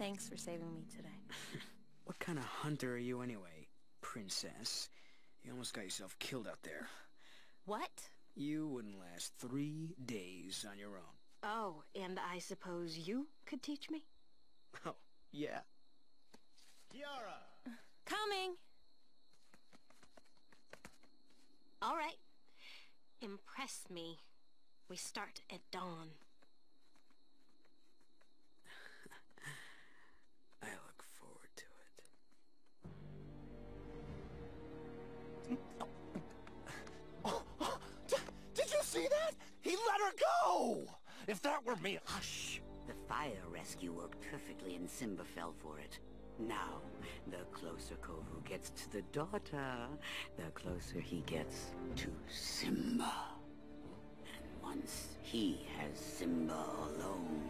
Thanks for saving me today. What kind of hunter are you anyway, princess? You almost got yourself killed out there. What? You wouldn't last 3 days on your own. Oh, and I suppose you could teach me? Oh, yeah. Kiara! Coming! All right. Impress me. We start at dawn. I look forward to it. Did you see that? He let her go! If that were me... Hush! The fire rescue worked perfectly and Simba fell for it. Now, the closer Kovu gets to the daughter, the closer he gets to Simba. And once he has Simba alone,